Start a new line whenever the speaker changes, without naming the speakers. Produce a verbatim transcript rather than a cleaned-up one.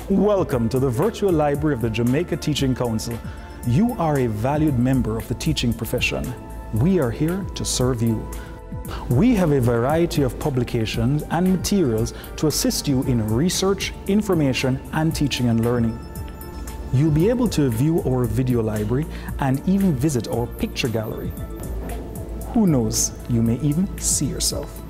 Welcome to the Virtual Library of the Jamaica Teaching Council. You are a valued member of the teaching profession. We are here to serve you. We have a variety of publications and materials to assist you in research, information, and teaching and learning. You'll be able to view our video library and even visit our picture gallery. Who knows, you may even see yourself.